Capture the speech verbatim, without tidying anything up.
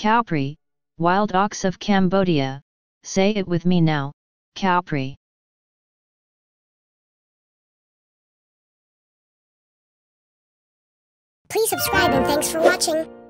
Kouprey, wild ox of Cambodia. Say it with me now, kouprey. Please subscribe and thanks for watching.